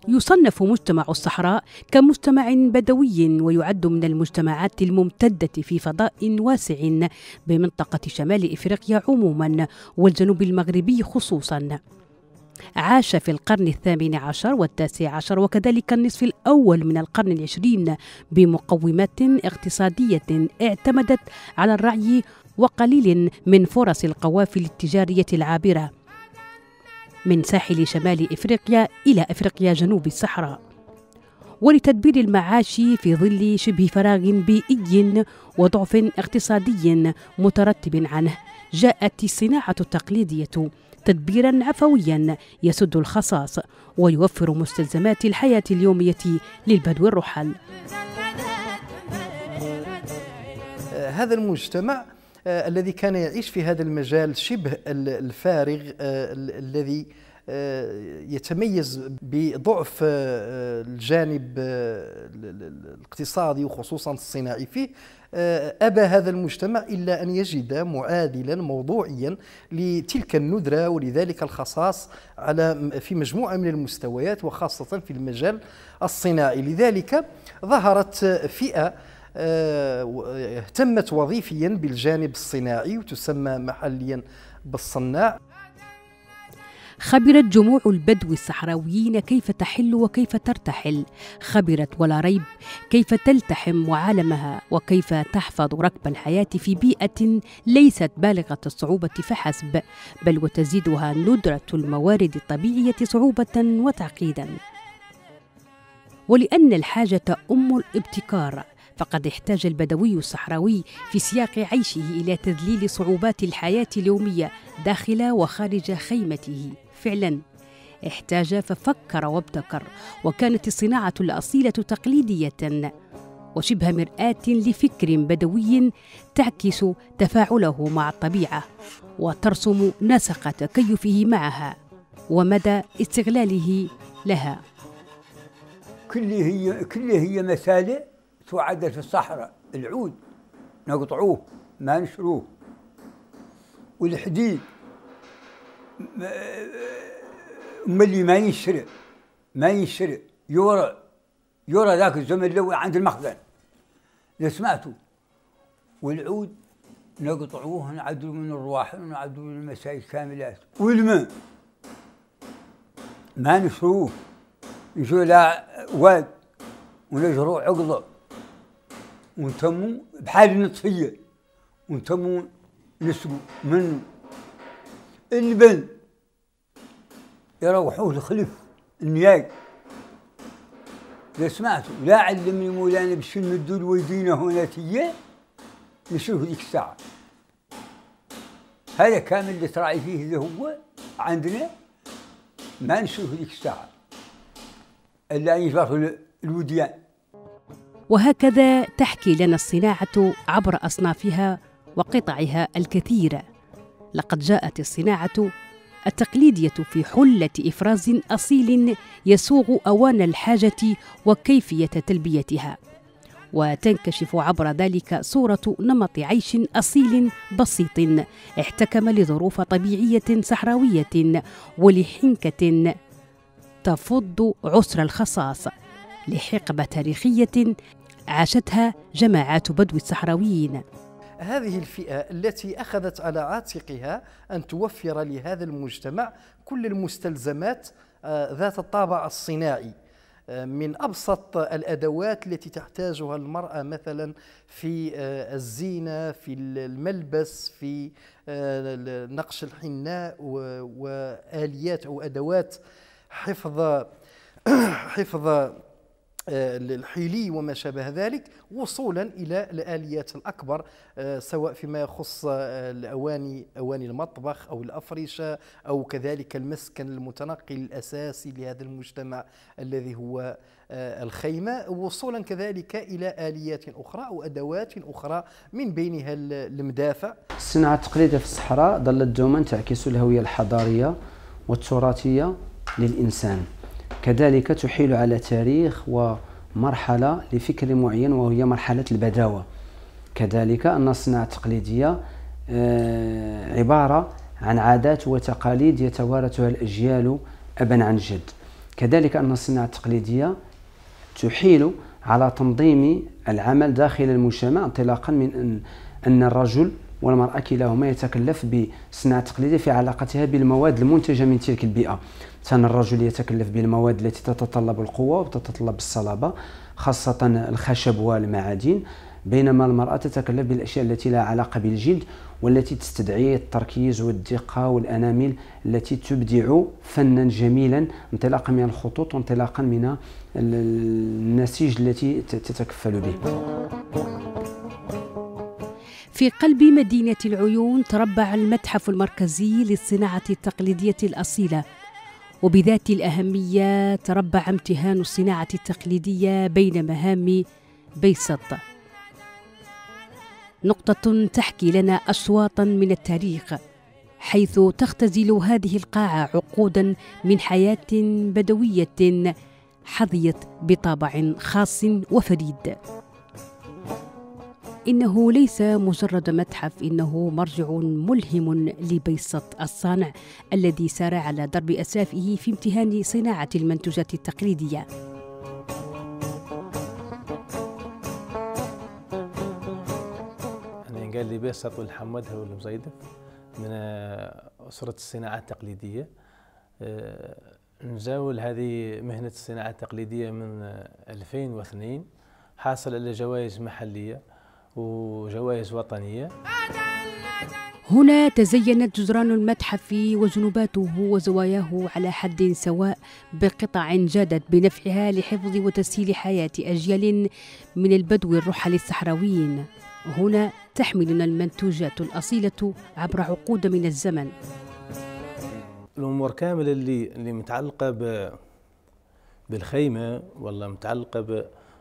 يصنف مجتمع الصحراء كمجتمع بدوي، ويعد من المجتمعات الممتدة في فضاء واسع بمنطقة شمال إفريقيا عموما والجنوب المغربي خصوصا. عاش في القرن ال18 وال19 وكذلك النصف الأول من القرن العشرين بمقومات اقتصادية اعتمدت على الرعي وقليل من فرص القوافل التجارية العابرة من ساحل شمال إفريقيا إلى إفريقيا جنوب الصحراء. ولتدبير المعاش في ظل شبه فراغ بيئي وضعف اقتصادي مترتب عنه، جاءت الصناعة التقليدية تدبيرا عفويا يسد الخصاص ويوفر مستلزمات الحياة اليومية للبدو الرحل. هذا المجتمع الذي كان يعيش في هذا المجال شبه الفارغ الذي يتميز بضعف الجانب الاقتصادي وخصوصا الصناعي فيه، أبى هذا المجتمع إلا أن يجد معادلا موضوعيا لتلك الندرة ولذلك الخصاص في مجموعة من المستويات وخاصة في المجال الصناعي. لذلك ظهرت فئة اهتمت وظيفيا بالجانب الصناعي وتسمى محليا بالصناع. خبرت جموع البدو الصحراويين كيف تحل وكيف ترتحل، خبرت ولا ريب كيف تلتحم عالمها وكيف تحفظ ركب الحياة في بيئة ليست بالغة الصعوبة فحسب، بل وتزيدها ندرة الموارد الطبيعية صعوبة وتعقيدا. ولأن الحاجة أم الابتكار، فقد احتاج البدوي الصحراوي في سياق عيشه إلى تذليل صعوبات الحياة اليومية داخل وخارج خيمته. فعلا احتاج ففكر وابتكر، وكانت الصناعة الأصيلة تقليدية وشبه مرآة لفكر بدوي تعكس تفاعله مع الطبيعة وترسم نسق تكيفه معها ومدى استغلاله لها. كل هي مسالة تعد في الصحراء. العود نقطعوه ما نشروه، والحديد اللي ما ينشرع يورى ذاك الزمن لو عند المخزن إذا سمعتوا. والعود نقطعوه نعدلوا من الرواحل ونعدلوا من المسائل كاملات. والماء ما نشروه، نشروا لا واد ونجروا عقله ونتموا بحال نطفية ونتموا نسقوا منه. اللبن يروحوه لخلف النياق. إذا سمعتوا لا علمني مولانا باش نمدوا الويدين هوناتية نشوف ذيك الساعة. هذا كامل اللي تراعي فيه اللي هو عندنا ما نشوف ذيك الساعة إلا أن يجبروا الوديان. وهكذا تحكي لنا الصناعة عبر أصنافها وقطعها الكثيرة. لقد جاءت الصناعة التقليدية في حلة إفراز أصيل يسوغ أوان الحاجة وكيفية تلبيتها، وتنكشف عبر ذلك صورة نمط عيش أصيل بسيط احتكم لظروف طبيعية صحراوية ولحنكة تفض عسر الخصاص لحقبة تاريخية عاشتها جماعات بدو الصحراويين. هذه الفئة التي أخذت على عاتقها أن توفر لهذا المجتمع كل المستلزمات ذات الطابع الصناعي، من أبسط الأدوات التي تحتاجها المرأة مثلا في الزينة، في الملبس، في نقش الحناء، وآليات أو أدوات حفظ الحيلي وما شابه ذلك، وصولا إلى الآليات الأكبر سواء فيما يخص الأواني، أواني المطبخ أو الأفرشة، أو كذلك المسكن المتنقل الأساسي لهذا المجتمع الذي هو الخيمة، وصولا كذلك إلى آليات أخرى أو أدوات أخرى من بينها المدافع. الصناعة التقليدية في الصحراء ظلت دوما تعكس الهوية الحضارية والتراثية للإنسان، كذلك تحيل على تاريخ ومرحلة لفكر معين وهي مرحلة البداوة. كذلك أن الصناعة التقليدية عبارة عن عادات وتقاليد يتوارثها الأجيال أبا عن جد، كذلك أن الصناعة التقليدية تحيل على تنظيم العمل داخل المجتمع، انطلاقا من أن الرجل والمرأة كلاهما يتكلف بالصناعة التقليدية في علاقتها بالمواد المنتجة من تلك البيئة. مثلا الرجل يتكلف بالمواد التي تتطلب القوة وتتطلب الصلابة، خاصة الخشب والمعادن، بينما المرأة تتكلف بالأشياء التي لها علاقة بالجلد والتي تستدعي التركيز والدقة والأنامل التي تبدع فنا جميلا انطلاقا من الخطوط وانطلاقا من النسيج التي تتكفل به. في قلب مدينة العيون تربع المتحف المركزي للصناعة التقليدية الأصيلة، وبذات الأهمية تربع امتهان الصناعة التقليدية بين مهام بيسط، نقطة تحكي لنا أشواطا من التاريخ، حيث تختزل هذه القاعة عقودا من حياة بدوية حظيت بطابع خاص وفريد. إنه ليس مجرد متحف، إنه مرجع ملهم لبيسط الصانع الذي سار على درب أسافه في امتهان صناعة المنتوجات التقليدية. أنا قال لي بيسط والحمد هو المزيدف من أسرة الصناعة التقليدية. نزاول هذه مهنة الصناعة التقليدية من 2002، حاصل على جوائز محلية وجوائز وطنية. هنا تزينت جدران المتحف وجنباته وزواياه على حد سواء بقطع جادت بنفعها لحفظ وتسهيل حياة أجيال من البدو الرحل الصحراويين. هنا تحملنا المنتوجات الأصيلة عبر عقود من الزمن. الأمور كاملة اللي متعلقة بالخيمة، ولا متعلقة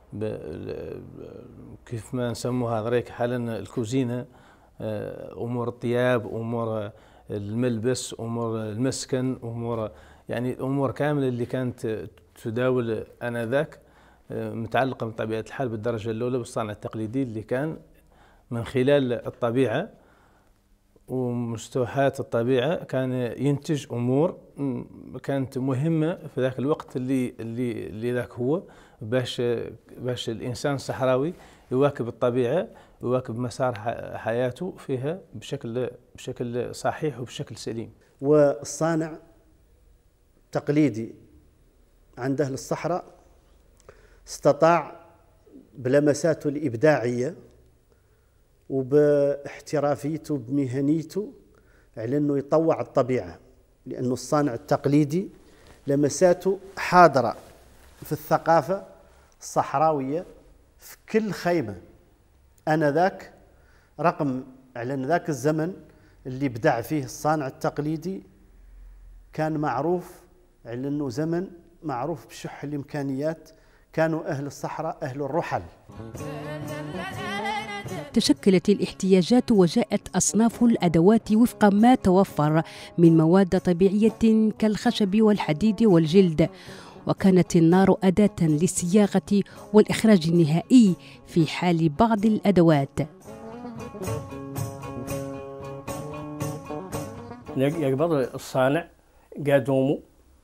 كيف ما نسموها هذريك حالا الكوزينة، أمور الطياب، أمور الملبس، أمور المسكن، أمور يعني الأمور كاملة اللي كانت تداول آنذاك متعلقة بطبيعة الحال بالدرجة الأولى بالصنع التقليدي، اللي كان من خلال الطبيعة ومستوحات الطبيعة كان ينتج أمور كانت مهمة في ذاك الوقت اللي ذاك هو باش الإنسان الصحراوي يواكب الطبيعة، يواكب مسار حياته فيها بشكل صحيح وبشكل سليم. والصانع التقليدي عند أهل الصحراء استطاع بلمساته الإبداعية وباحترافيته بمهنيته على أنه يطوع الطبيعة، لأنه الصانع التقليدي لمساته حاضرة في الثقافة الصحراوية في كل خيمة آنذاك، رقم على أن ذاك الزمن اللي بدع فيه الصانع التقليدي كان معروف على أنه زمن معروف بشح الإمكانيات، كانوا أهل الصحراء أهل الرحل. تشكلت الاحتياجات وجاءت أصناف الأدوات وفق ما توفر من مواد طبيعية كالخشب والحديد والجلد، وكانت النار أداة للصياغة والإخراج النهائي في حال بعض الأدوات. يقبض الصانع قادوم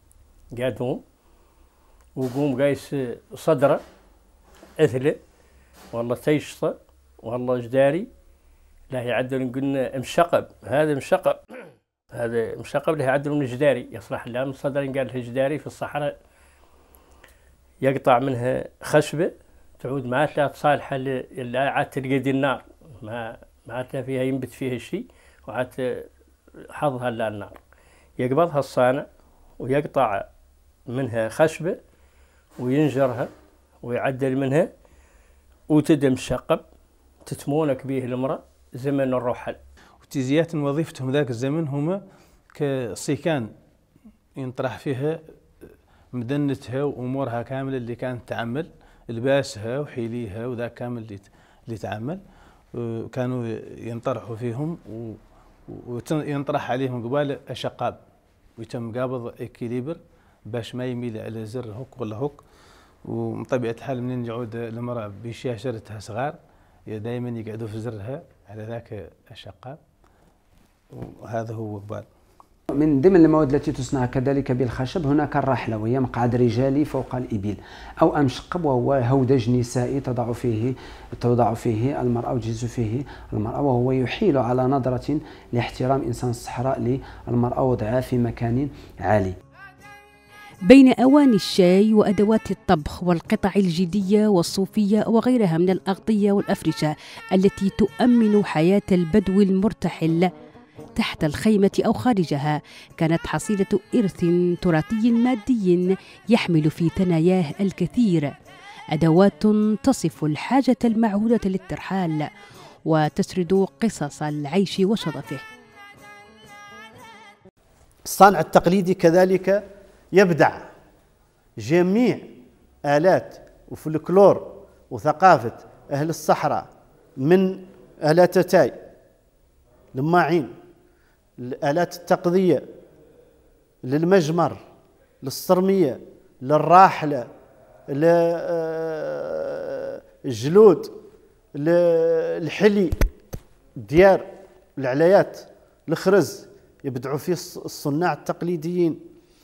وقوم قايس صدره أثله والله تيشطه والله جداري لا يعدل قلنا مشقب، هذا مشقب هذا مشقب له يعدل من جداري يصلح لا من صدر قال له جداري في الصحراء، يقطع منها خشبة تعود ما تلاقي تصالحة اللي عاد تلقى دي النار ما تلاقي فيها ينبت فيها شيء وعاد حظها لا النار، يقبضها الصانع ويقطع منها خشبة وينجرها ويعدل منها وتدم شقب تتمونك به المرأة زمن الرحل. وتيزيات وظيفتهم ذاك الزمن هما كصيكان ينطرح فيها مدنتها وامورها كامله اللي كانت تعمل، لباسها وحيليها وذاك كامل اللي تعمل، كانوا ينطرحوا فيهم وينطرح عليهم قبال اشقاب ويتم قابض اكيليبر باش ما يميل على زر هوك ولا هوك. ومن طبيعه الحال منين يعود المراه بشاشرتها صغار دائما يقعدوا في زرها على ذاك الشقاب، وهذا هو قبال. من ضمن المواد التي تصنع كذلك بالخشب هناك الرحلة، وهي مقعد رجالي فوق الإبل، أو أمشقب وهو هودج نسائي توضع فيه المرأة أو تجلس فيه المرأة، وهو يحيل على نظرة لاحترام إنسان الصحراء للمرأة وضعها في مكان عالي. بين أواني الشاي وأدوات الطبخ والقطع الجلدية والصوفية وغيرها من الأغطية والأفرشة التي تؤمن حياة البدو المرتحل تحت الخيمة أو خارجها، كانت حصيلة إرث تراثي مادي يحمل في ثناياه الكثير، أدوات تصف الحاجة المعهودة للترحال وتسرد قصص العيش وشظفه. الصانع التقليدي كذلك يبدع جميع آلات وفلكلور وثقافة أهل الصحراء، من آلات التاي، الماعين، الآلات التقضية، للمجمر، للصرمية، للراحلة، للجلود، للحلي، الديار، العلايات، الخرز، يبدعوا فيه الصناع التقليديين.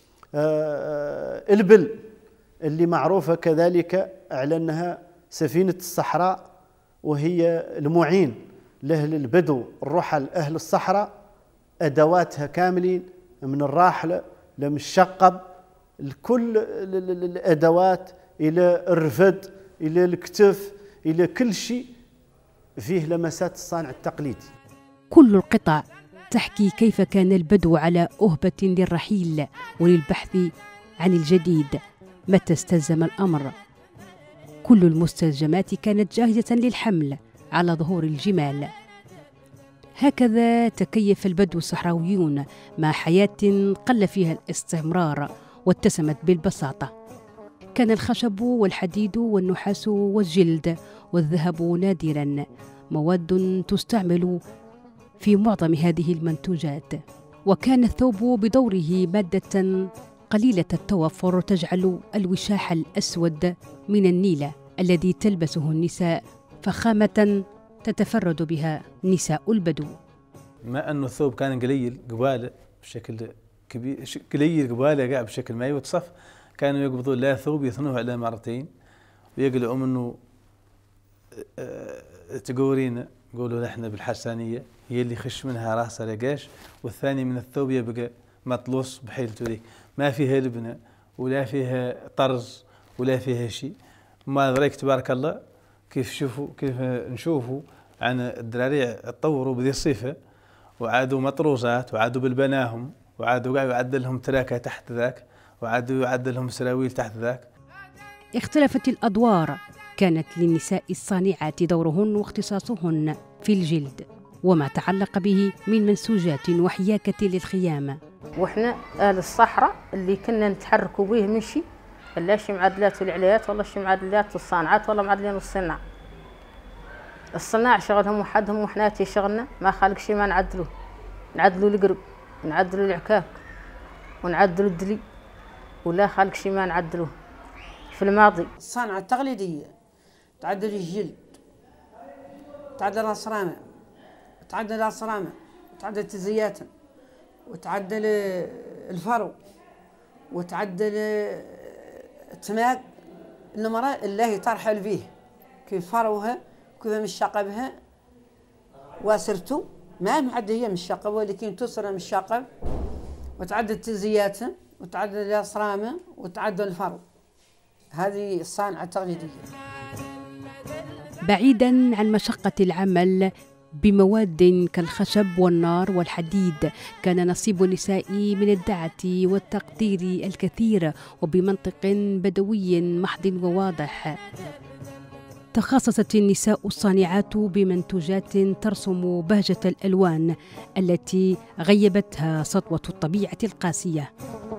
البل اللي معروفة كذلك على أنها سفينة الصحراء، وهي المعين لأهل البدو الرحل أهل الصحراء، أدواتها كاملين من الراحلة لمشقب، كل الأدوات إلى الرفد إلى الكتف إلى كل شيء فيه لمسات الصانع التقليدي. كل القطع تحكي كيف كان البدو على أهبة للرحيل وللبحث عن الجديد متى استلزم الأمر. كل المستلزمات كانت جاهزة للحمل على ظهور الجمال. هكذا تكيف البدو الصحراويون مع حياة قل فيها الاستمرار واتسمت بالبساطة. كان الخشب والحديد والنحاس والجلد والذهب نادرا، مواد تستعمل في معظم هذه المنتوجات. وكان الثوب بدوره مادة قليلة التوفر تجعل الوشاح الأسود من النيلة الذي تلبسه النساء فخامة تتفرد بها نساء البدو. ما أنه الثوب كان قليل قباله بشكل كبير، قليل قباله قاع بشكل ما يوصف، كانوا يقبضون لا ثوب يثنوه على مرتين ويقلعوا منه تقورينا، يقولوا احنا بالحسانية هي اللي يخش منها راسه رقاش، والثاني من الثوب يبقى مطلوس بحيلته ذيك، ما فيها لبنة ولا فيها طرز ولا فيها شيء. ما ذلك تبارك الله كيف نشوفوا عن الدراري تطوروا بذي الصفة، وعادوا مطروزات وعادوا بالبناهم، وعادوا قاعد يعدل لهم تراكة تحت ذاك، وعادوا يعدل لهم سراويل تحت ذاك. اختلفت الأدوار، كانت للنساء الصانعات دورهن واختصاصهن في الجلد وما تعلق به من منسوجات وحياكة للخيام. وإحنا أهل الصحراء اللي كنا نتحركوا به مشي، لا شي معدلات العليات ولا شي معدلات الصانعات ولا معدلين الصناع. الصناع شغلهم وحدهم وإحنا شغلنا ما خالق شي ما نعدلوه، نعدلوا القرب، نعدلوا العكاك، ونعدلوا الدلي، ولا خالق شي ما نعدلوه. في الماضي الصنعة التقليدية تعدل الجلد، تعدل الصرامة، تعدل الصرامة، تعدل التزيات، وتعدل الفرو، وتعدل التماق، المرأة اللي ترحل فيه كيف فروها كيف مشقبها واسرته، ما معد هي مشقب ولكن تسرى مشقب، وتعدل التزيات، وتعدل الصرامة، وتعدل الفرو. هذه الصنعة التقليدية. بعيدا عن مشقة العمل بمواد كالخشب والنار والحديد، كان نصيب النساء من الدعة والتقدير الكثير، وبمنطق بدوي محض وواضح. تخصصت النساء الصانعات بمنتوجات ترسم بهجة الألوان التي غيبتها سطوة الطبيعة القاسية،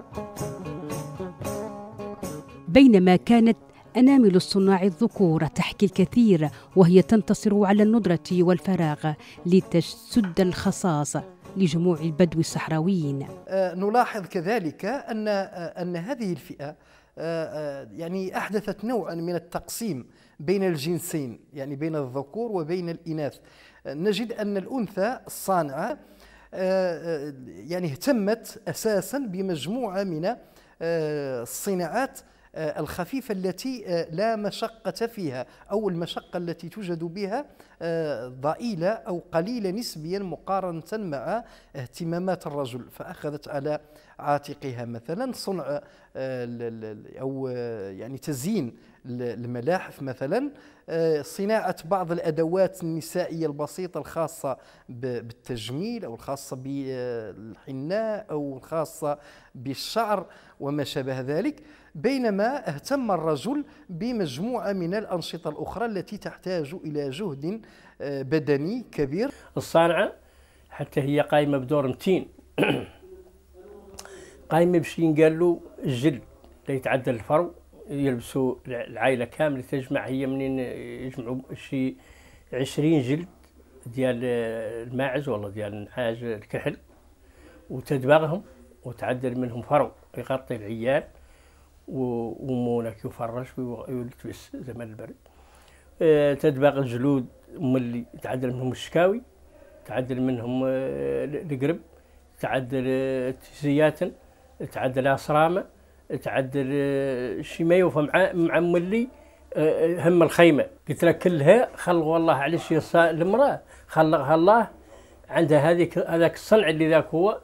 بينما كانت أنامل الصناع الذكور تحكي الكثير، وهي تنتصر على الندرة والفراغ لتسد الخصاص لجموع البدو الصحراويين. نلاحظ كذلك أن هذه الفئة يعني أحدثت نوعا من التقسيم بين الجنسين، يعني بين الذكور وبين الإناث. نجد أن الأنثى الصانعة يعني اهتمت أساسا بمجموعة من الصناعات الخفيفة التي لا مشقة فيها، أو المشقة التي توجد بها ضئيلة أو قليلة نسبيا مقارنة مع اهتمامات الرجل. فأخذت على عاتقها مثلا صنع أو يعني تزيين الملاحف مثلا، صناعة بعض الأدوات النسائية البسيطة الخاصة بالتجميل أو الخاصة بالحناء أو الخاصة بالشعر وما شابه ذلك، بينما اهتم الرجل بمجموعة من الأنشطة الأخرى التي تحتاج إلى جهد بدني كبير. الصانعة حتى هي قائمة بدور متين قائمة باش ينقال له الجلد لا يتعدى الفرو، يلبسوا العائلة كاملة تجمع، هي منين يجمعوا شي 20 جلد ديال الماعز ولا ديال النعاج الكحل، وتدبغهم وتعدل منهم فرو يغطي العيال ومونك يفرش ويلتبس زمان البرد. تدبغ الجلود ملي تعدل منهم الشكاوي، تعدل منهم القرب، تعدل التزياتن، تعدل أصرامة، تعدل شي ما يوفى مع ملي هم الخيمة. قلت لك كلها خلق والله علاش المرأة خلقها الله عندها هذاك الصنع اللي ذاك هو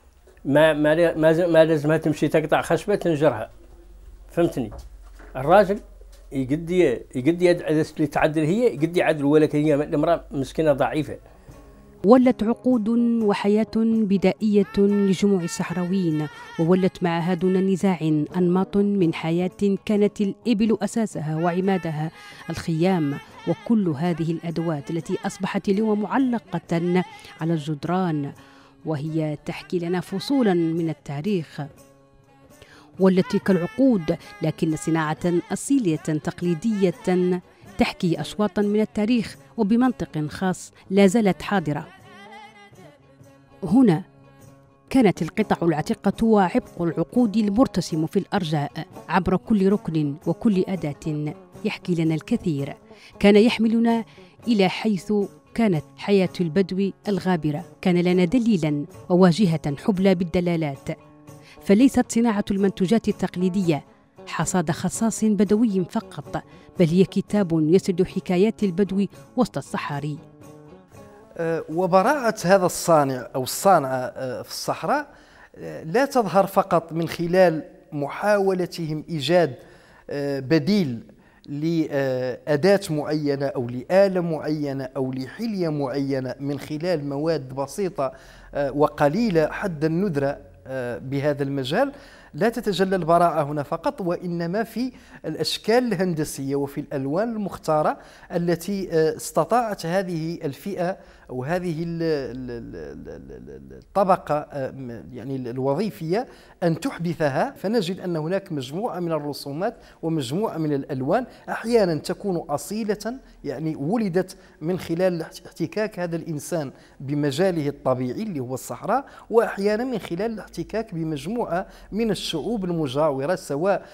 ما لازمها تمشي تقطع خشبة تنجرها، فهمتني؟ الراجل يقد اللي تعدل هي يقد يعدل، ولكن هي المرأة مسكينة ضعيفة. ولت عقود وحياة بدائية لجموع الصحراويين، وولت معها دون نزاع أنماط من حياة كانت الإبل أساسها وعمادها، الخيام وكل هذه الأدوات التي أصبحت اليوم معلقة على الجدران، وهي تحكي لنا فصولا من التاريخ. ولت تلك العقود لكن صناعة أصيلية تقليدية تحكي أشواطا من التاريخ وبمنطق خاص لا زالت حاضرة. هنا كانت القطع العتيقة وعبق العقود المرتسم في الأرجاء عبر كل ركن وكل أداة يحكي لنا الكثير، كان يحملنا إلى حيث كانت حياة البدو الغابرة، كان لنا دليلا وواجهة حبلى بالدلالات. فليست صناعة المنتوجات التقليدية حصاد خصاص بدوي فقط، بل هي كتاب يسرد حكايات البدو وسط الصحاري. وبراعة هذا الصانع أو الصانعة في الصحراء لا تظهر فقط من خلال محاولتهم إيجاد بديل لأداة معينة أو لآلة معينة أو لحلية معينة من خلال مواد بسيطة وقليلة حد الندرة بهذا المجال. لا تتجلى البراعة هنا فقط، وإنما في الأشكال الهندسية وفي الألوان المختارة التي استطاعت هذه الفئة أو هذه الطبقة يعني الوظيفية أن تحدثها. فنجد أن هناك مجموعة من الرسومات ومجموعة من الألوان أحيانا تكون أصيلة، يعني ولدت من خلال احتكاك هذا الإنسان بمجاله الطبيعي اللي هو الصحراء، وأحيانا من خلال الاحتكاك بمجموعة من الشعوب المجاورة، سواء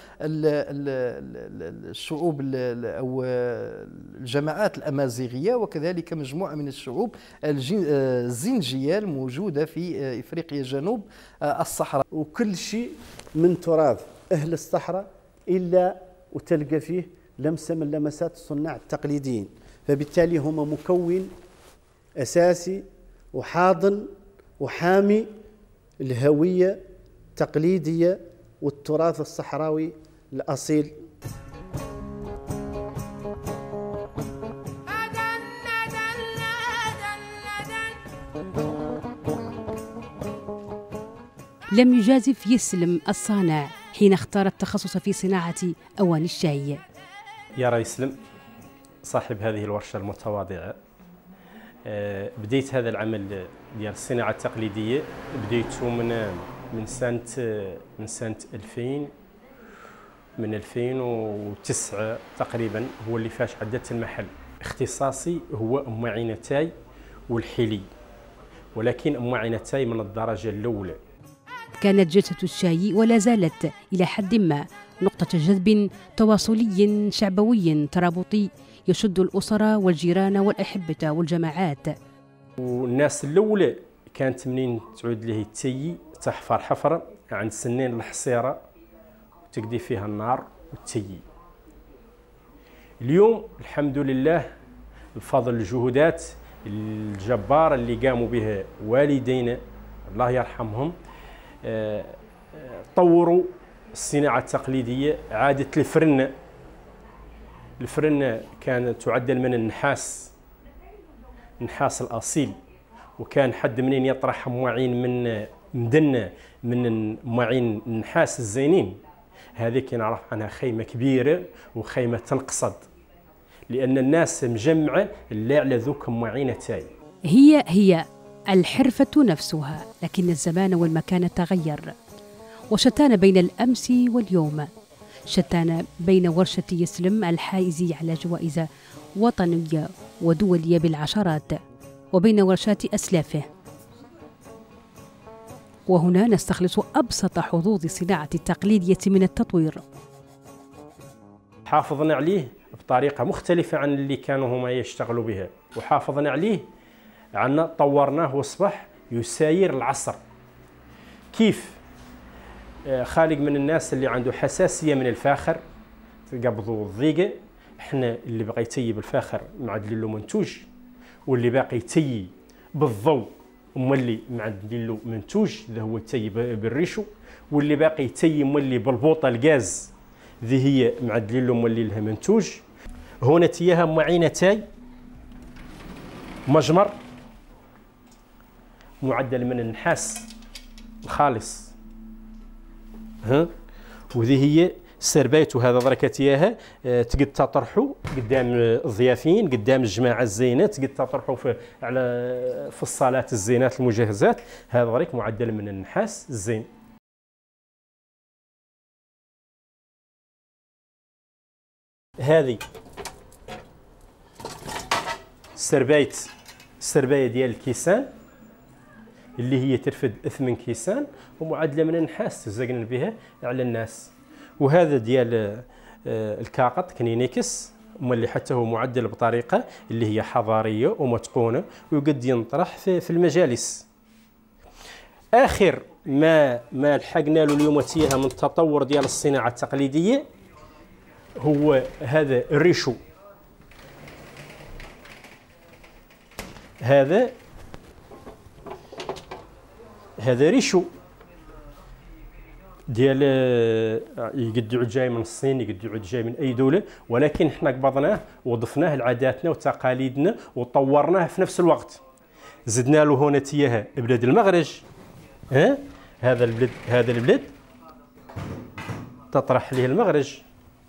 الشعوب أو الجماعات الأمازيغية، وكذلك مجموعة من الشعوب الزنجية الموجودة في إفريقيا جنوب الصحراء. وكل شيء من تراث أهل الصحراء إلا وتلقى فيه لمسة من لمسات الصناع التقليديين، فبالتالي هما مكون أساسي وحاضن وحامي الهوية التقليدية والتراث الصحراوي الأصيل. لم يجازف يسلم الصانع حين اختار التخصص في صناعة أواني الشاي. يرى يسلم صاحب هذه الورشة المتواضعة، بديت هذا العمل ديال الصناعة التقليدية بديته من سنة 2000، من 2009 تقريبا هو اللي فاش عدت المحل. اختصاصي هو أم عينتاي والحلي، ولكن أم عينتاي من الدرجة الأولى. كانت جلسة الشاي ولا زالت إلى حد ما نقطة جذب تواصلي شعبوي ترابطي يشد الأسرة والجيران والأحبة والجماعات. والناس الأولى كانت منين تعود ليه التي تحفر حفر عند سنين الحصيرة وتقدي فيها النار والتي. اليوم الحمد لله بفضل الجهودات الجبارة اللي قاموا بها والدينا الله يرحمهم، طوروا الصناعة التقليدية. عادت الفرن كانت تعدل من النحاس الأصيل، وكان حد منين يطرح مواعين من مدنة من مواعين النحاس الزينين. هذه نعرف عنها خيمة كبيرة وخيمة تنقصد، لأن الناس مجمعة اللي على ذوك مواعين تاي. هي الحرفة نفسها، لكن الزمان والمكان تغير، وشتان بين الأمس واليوم، شتان بين ورشة يسلم الحائز على جوائز وطنية ودولية بالعشرات وبين ورشات أسلافه. وهنا نستخلص أبسط حظوظ الصناعة التقليدية من التطوير. حافظنا عليه بطريقة مختلفة عن اللي كانوا هما يشتغلوا بها، وحافظنا عليه عنا طورناه واصبح يساير العصر. كيف؟ خالق من الناس اللي عنده حساسية من الفاخر قبضوا الضيقة. احنا اللي باقي يتي بالفاخر معدلين له منتوج، واللي باقي يتي بالضوء مولي معدلين له منتوج ذا هو يتي بالريشو، واللي باقي يتي مولي بالبوطة الغاز ذي هي معدلين له مولي لها منتوج. هنا تياها معينتاي مجمر معدل من النحاس الخالص، وذي هي سربايت. وهذا دركت اياها تقد تطرحوا قدام الضيافين، قدام الجماعه الزينات، تقد تطرحوا في الصالات الزينات المجهزات. هذا درك معدل من النحاس الزين. هذه السربايه ديال الكيسان اللي هي ترفد 8 كيسان ومعدله من النحاس تزقن بها على الناس. وهذا ديال الكاقط كنينيكس اللي حتى هو معدل بطريقه اللي هي حضاريه ومتقونه ويقد ينطرح في المجالس. اخر ما لحقنا له اليوم تيها من التطور ديال الصناعه التقليديه هو هذا الريشو. هذا ريشو ديال يقد يعود جاي من الصين، يقد يعود جاي من اي دوله، ولكن احنا قبضناه وضفناه لعاداتنا وتقاليدنا وطورناه في نفس الوقت. زدنا له هنا تياها بلاد المغرج. هذا البلاد تطرح ليه المغرج.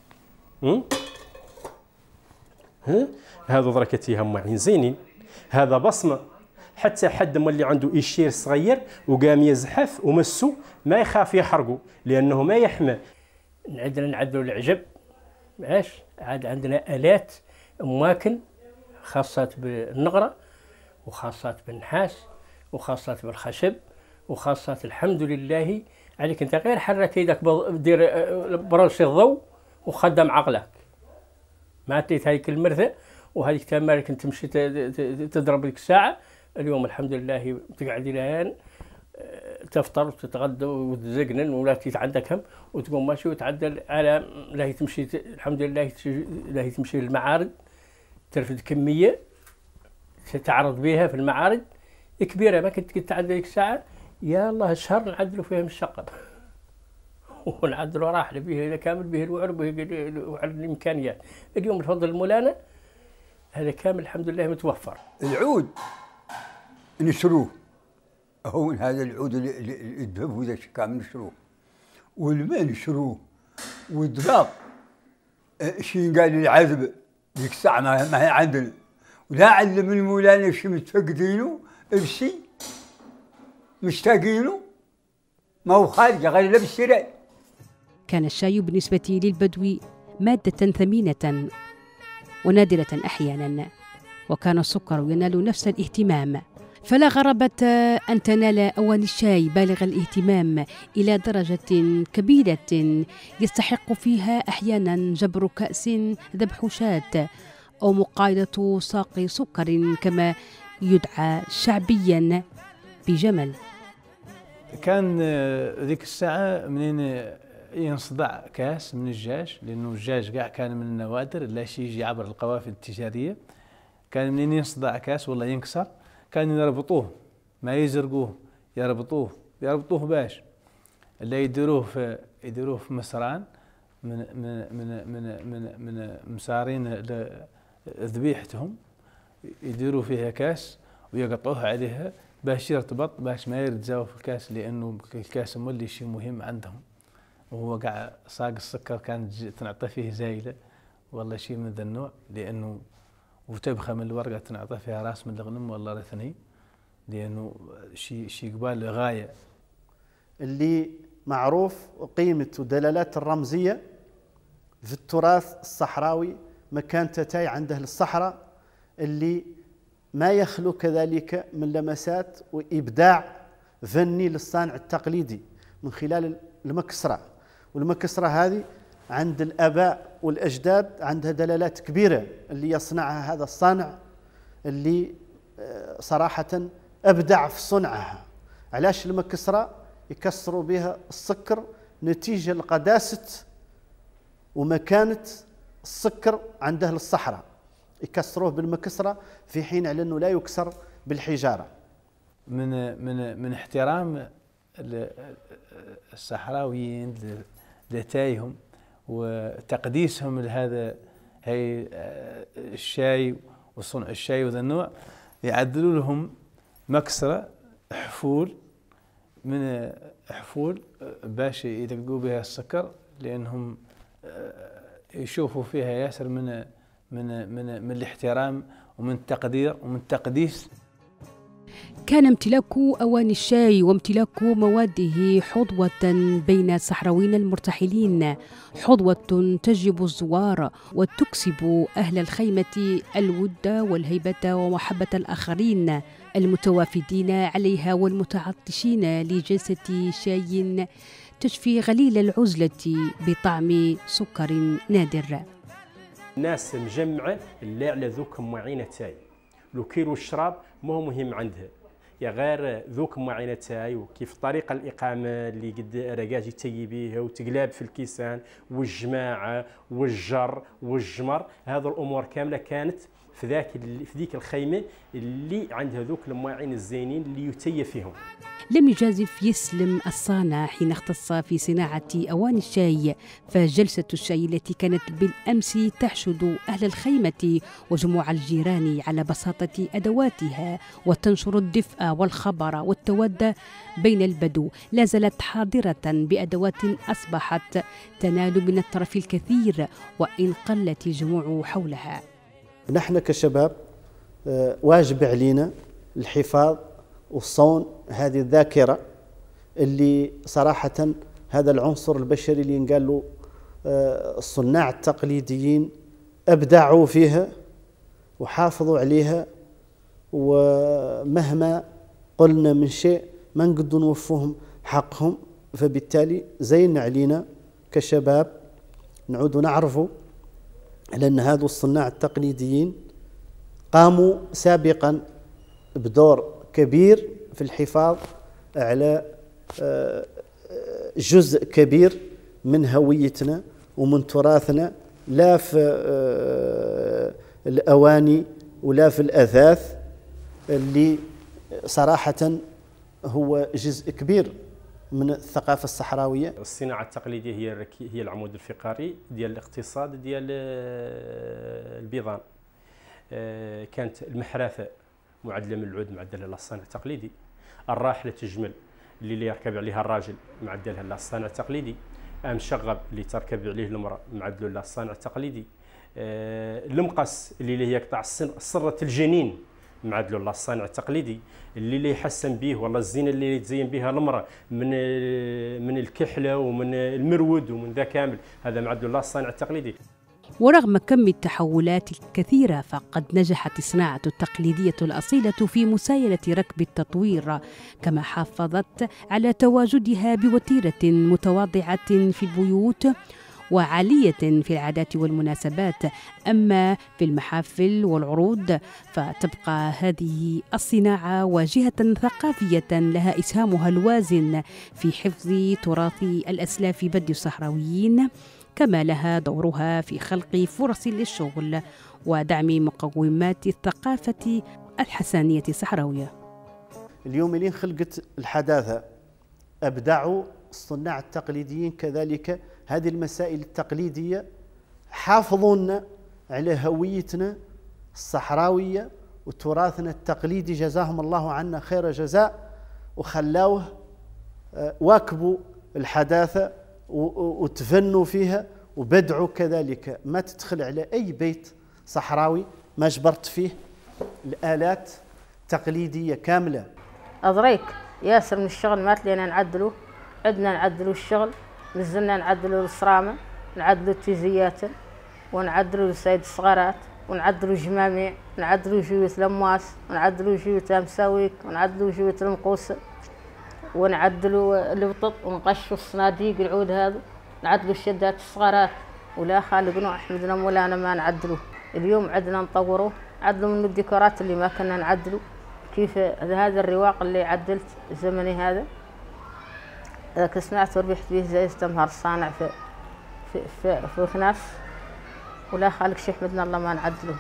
هذا دركتيها معين زينين. هذا بصمه حتى حد اللي عنده إشير صغير وقام يزحف ومسو ما يخاف يحرقه لأنه ما يحمى. نعدلوا العجب عاش. عاد عندنا آلات أماكن خاصة بالنغرة وخاصة بالنحاس وخاصة بالخشب وخاصة الحمد لله عليك أنت غير حرك يدك دير برنس الضوء وخدم عقلك. ما عطيت هذيك المرثة وهذيك تمارك تمشي تضرب لك ساعة. اليوم الحمد لله تقعدي لهان تفطر وتتغدى وتزقنن ولا عندك هم وتقوم ماشي وتعدل على لا تمشي الحمد لله لا تمشي للمعارض ترفد كميه تتعرض بها في المعارض كبيره. ما كنت تعدل لك ساعه يا الله الشهر نعدلوا فيها من الشقه ونعدلوا راحله به كامل به الوعر به الامكانيات. اليوم بفضل المولانا هذا كامل الحمد لله متوفر. العود نشروه، هو هذا العود الذهب وذا كامل نشروه، والماء نشروه، والدباغ شي قال العذب ديك الساعه ما هي عندنا، ولا علم المولانا شي متفقدينه بشي مشتاقينه ما هو خارج غير لبس الشراء. كان الشاي بالنسبة للبدوي مادة ثمينة ونادرة أحيانا، وكان السكر ينال نفس الاهتمام. فلا غرابة أن تنال أواني الشاي بالغ الاهتمام إلى درجة كبيرة يستحق فيها أحيانا جبر كأس ذبح شاة أو مقايضة ساق سكر كما يدعى شعبيا في جمل. كان ذيك الساعة منين ينصدع كاس من الجاج، لأنه الجاج كاع كان من النوادر لا شيء يجي عبر القوافل التجارية. كان منين ينصدع كاس ولا ينكسر كانوا يربطوه، ما يزرقوه، يربطوه باش لا يديروه في مسران من مسارين ذبيحتهم، يديروا فيها كاس ويقطعوها عليها باش يرتبط، باش ما يرتزاو في الكاس، لانه الكاس مولي شيء مهم عندهم. وهو قاع صاق السكر كانت تنعطى فيه زايله والله شيء من ذا النوع، لانه وتبخى من الورقه تنعطى فيها راس من الغنم والله رثني، لانه شيء قبال غايه. اللي معروف قيمة ودلالات الرمزية في التراث الصحراوي، مكان تاي عند أهل الصحراء اللي ما يخلو كذلك من لمسات وإبداع فني للصانع التقليدي من خلال المكسرة. والمكسرة هذه عند الآباء والأجداد عندها دلالات كبيرة اللي يصنعها هذا الصانع اللي صراحة أبدع في صنعها. علاش المكسرة؟ يكسروا بها السكر نتيجة لقداسة ومكانة السكر عند أهل الصحراء، يكسروه بالمكسرة في حين على أنه لا يكسر بالحجارة. من احترام الصحراويين لتايهم وتقديسهم لهذا هي الشاي وصنع الشاي وذا النوع، يعدلوا لهم مكسرة حفول من حفول باش يدقوا بها السكر، لأنهم يشوفوا فيها ياسر من الاحترام ومن التقدير ومن التقديس. كان امتلاك أواني الشاي وامتلاك مواده حظوة بين الصحراويين المرتحلين، حظوة تجلب الزوار وتكسب أهل الخيمة الود والهيبة ومحبة الآخرين المتوافدين عليها والمتعطشين لجلسة شاي تشفي غليل العزلة بطعم سكر نادر. الناس مجمعة اللي على ذوك معينة تاي، لو كيلو الشراب ما هو مهم عندها، يا غير ذوك معينة تاي وكيف طريقة الإقامة اللي قد رقاجي تي بيها وتقلاب في الكيسان والجماعة والجر والجمر، هذه الأمور كاملة كانت في ذيك الخيمة اللي عندها ذوك المواعين الزينين اللي يتي فيهم. لم يجازف يسلم الصانع حين اختص في صناعة أواني الشاي، فجلسة الشاي التي كانت بالأمس تحشد أهل الخيمة وجموع الجيران على بساطة أدواتها وتنشر الدفء والخبر والتواد بين البدو، لا زالت حاضرة بأدوات أصبحت تنال من الطرف الكثير وإن قلت الجموع حولها. نحن كشباب واجب علينا الحفاظ والصون هذه الذاكرة اللي صراحة هذا العنصر البشري اللي ينقال له الصناع التقليديين أبدعوا فيها وحافظوا عليها، ومهما قلنا من شيء ما نقدر نوفوهم حقهم. فبالتالي زين علينا كشباب نعود نعرفوا على أن هذو الصناع التقليديين قاموا سابقا بدور كبير في الحفاظ على جزء كبير من هويتنا ومن تراثنا، لا في الأواني ولا في الأثاث اللي صراحة هو جزء كبير من الثقافة الصحراوية. الصناعة التقليدية هي العمود الفقري ديال الاقتصاد ديال البيضان. كانت المحراثة معدلة من العود معدلها للصانع التقليدي، الراحلة الجمل اللي يركب عليها الراجل معدلها للصانع التقليدي، المشغب اللي تركب عليه المرأة معدله للصانع التقليدي، المقص اللي يقطع السرة الجنين معدلو للصانع التقليدي، اللي يحسن به والله الزينه اللي تزين بها المراه من الكحله ومن المرود ومن ذا كامل، هذا معدلو للصانع التقليدي. ورغم كم التحولات الكثيرة فقد نجحت الصناعة التقليدية الأصيلة في مسايلة ركب التطوير، كما حافظت على تواجدها بوتيرة متواضعة في البيوت وعالية في العادات والمناسبات. أما في المحافل والعروض فتبقى هذه الصناعة واجهة ثقافية لها إسهامها الوازن في حفظ تراث الأسلاف بدو الصحراويين، كما لها دورها في خلق فرص للشغل ودعم مقومات الثقافة الحسانية الصحراوية. اليوم اللي خلقت الحداثة أبدعوا الصناع التقليديين كذلك هذه المسائل التقليدية، حافظونا على هويتنا الصحراوية وتراثنا التقليدي، جزاهم الله عنا خير جزاء، وخلاوه واكبوا الحداثة وتفنوا فيها وبدعوا كذلك. ما تدخل على أي بيت صحراوي ما جبرت فيه الآلات تقليدية كاملة. أضريك ياسر من الشغل مات لينا نعدلوه، عدنا نعدلوا الشغل، نزلنا نعدلوا الصرامة، نعدلوا التيزيات، ونعدلوا السيد الصغارات، ونعدلوا الجماميع، نعدلوا جيوت الأمواس، ونعدلوا جيوت المساويك، ونعدلوا جيوت المقوس، ونعدلوا البطط، ونقشوا الصناديق العود هذا، نعدلوا الشدات الصغارات، ولا خالقنا أحمدنا مولانا ما نعدلوه. اليوم عدنا نطوروه، عدلوا من الديكورات اللي ما كنا نعدلوا، كيف هذا الرواق اللي عدلت زمني هذا ذاك سمعت وربحت به زي تمهر الصانع في كناس، ولا خالق شي حمدنا الله ما نعدلوه.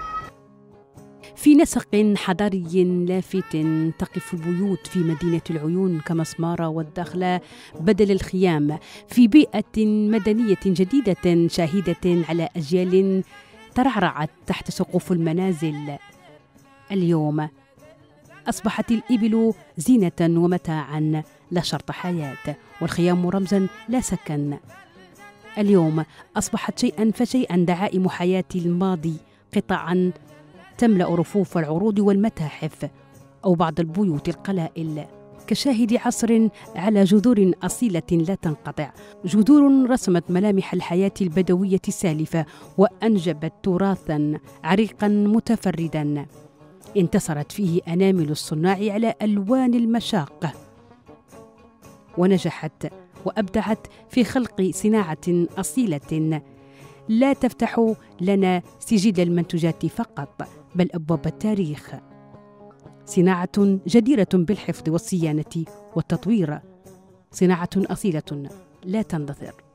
في نسق حضاري لافت تقف البيوت في مدينة العيون كمسمارة والداخلة بدل الخيام، في بيئة مدنية جديدة شاهدة على أجيال ترعرعت تحت سقوف المنازل. اليوم أصبحت الإبل زينة ومتاعا لا شرط حياة، والخيام رمزا لا سكن. اليوم أصبحت شيئا فشيئا دعائم حياة الماضي قطعا تملأ رفوف العروض والمتاحف أو بعض البيوت القلائل، كشاهد عصر على جذور أصيلة لا تنقطع، جذور رسمت ملامح الحياة البدوية السالفة وأنجبت تراثا عريقا متفردا انتصرت فيه أنامل الصناع على ألوان المشاق، ونجحت وأبدعت في خلق صناعة أصيلة لا تفتح لنا سجل المنتجات فقط بل أبواب التاريخ، صناعة جديرة بالحفظ والصيانة والتطوير، صناعة أصيلة لا تندثر.